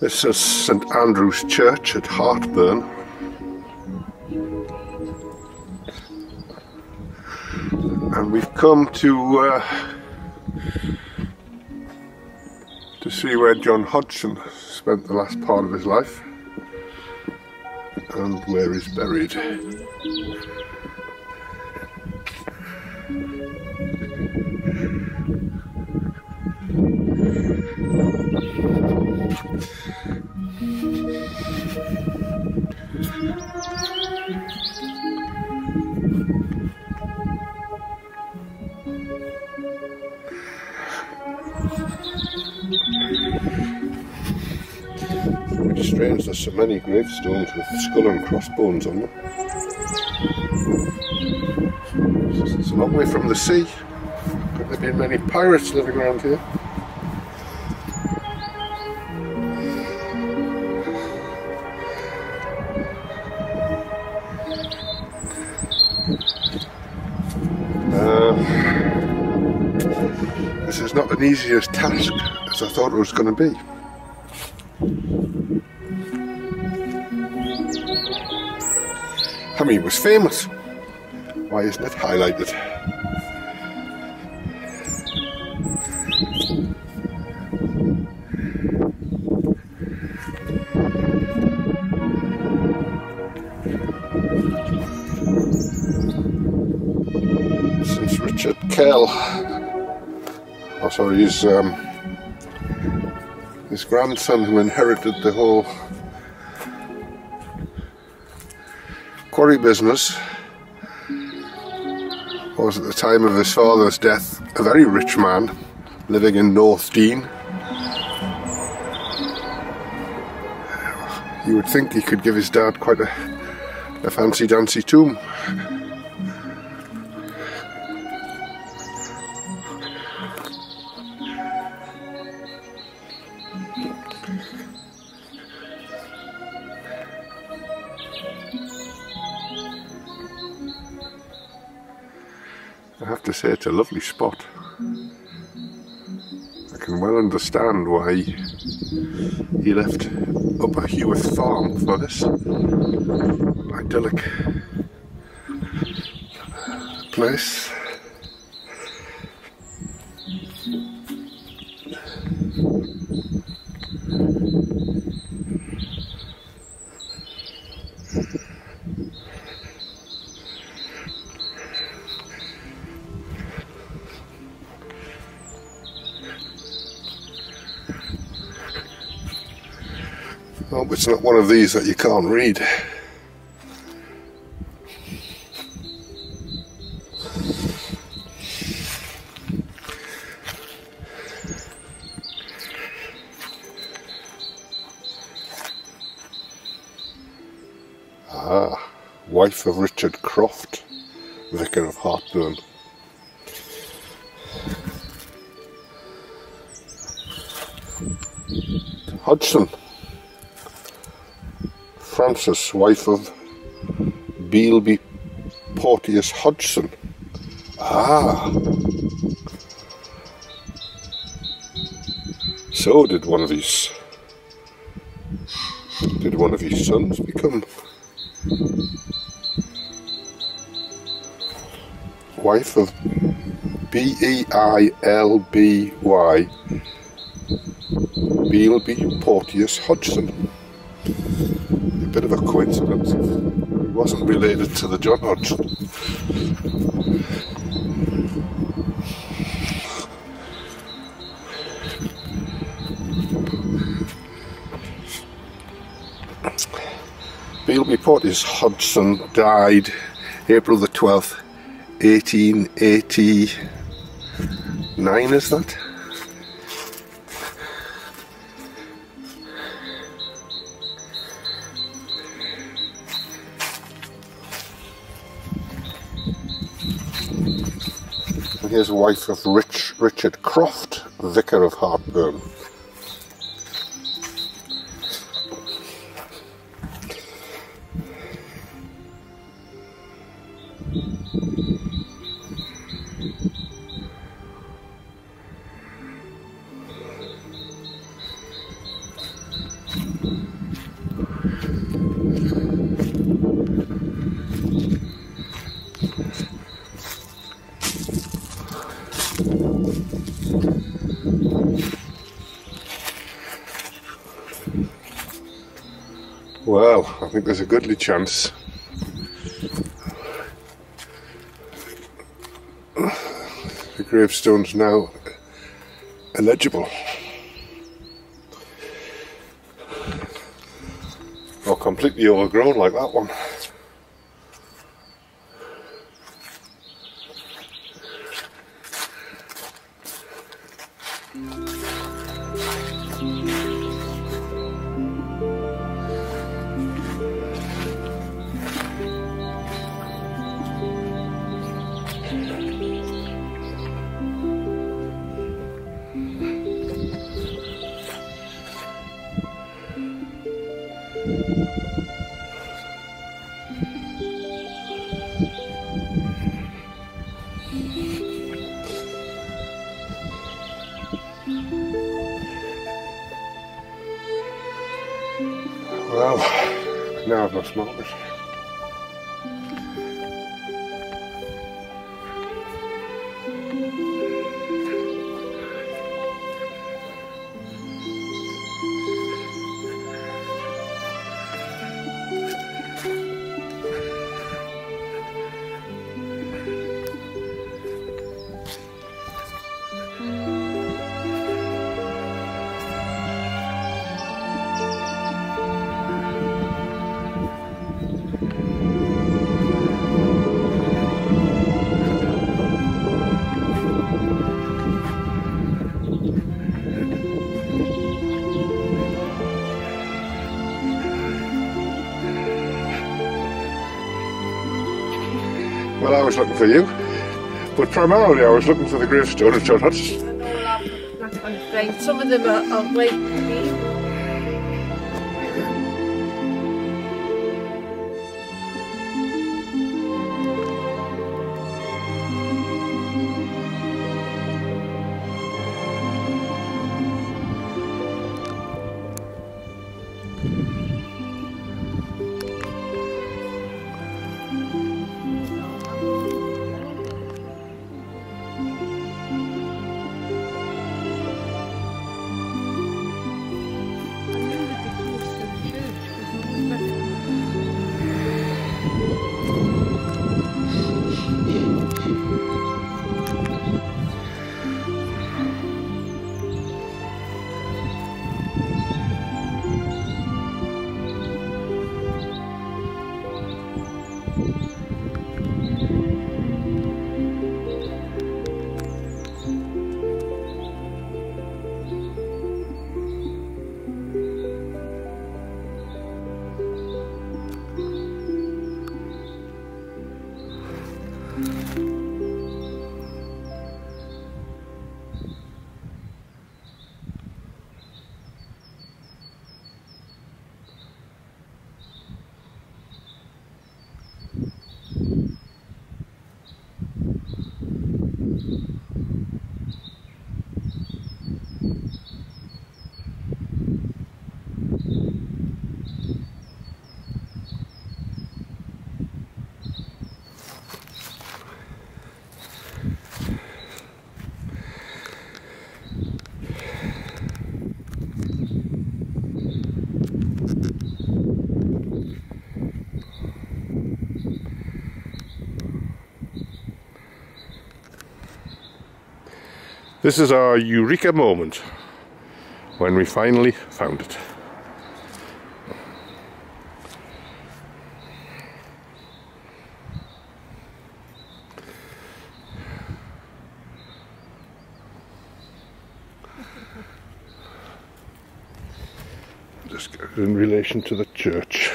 This is St Andrew's Church at Hartburn. And we've come to see where John Hodgson spent the last part of his life and where he's buried. It's strange there's so many gravestones with skull and crossbones on them. It's a long way from the sea. Could there be many pirates living around here? This is not an easy as task as I thought it was going to be. I mean, it was famous. Why isn't it highlighted? Since Richard Kell, oh sorry, his grandson who inherited the whole quarry business, was at the time of his father's death a very rich man living in North Dean. You would think he could give his dad quite a fancy dancy tomb. I have to say it's a lovely spot. I can well understand why he left Upper Heworth Farm for this idyllic place. I hope it's not one of these that you can't read. Ah, wife of Richard Croft, Vicar of Hartburn. Hodgson. Frances, wife of Beelby Porteous Hodgson. Ah, so did one of his sons become wife of B-E-I-L-B-Y Beelby Porteous Hodgson? A bit of a coincidence. He wasn't related to the John Hodgson. Beelby Porteous Hodgson died April the 12th, 1889, is that? Here's wife of Richard Croft, Vicar of Hartburn. I think there's a goodly chance the gravestone's now illegible. Or completely overgrown like that one. Well, now I've lost markers. Well, I was looking for you, but primarily I was looking for the gravestone of John Hodgson. That kind of thing. Some of them are way green. This is our eureka moment, when we finally found it. Just get it in relation to the church.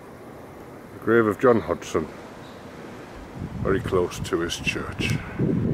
Grave of John Hodgson, very close to his church.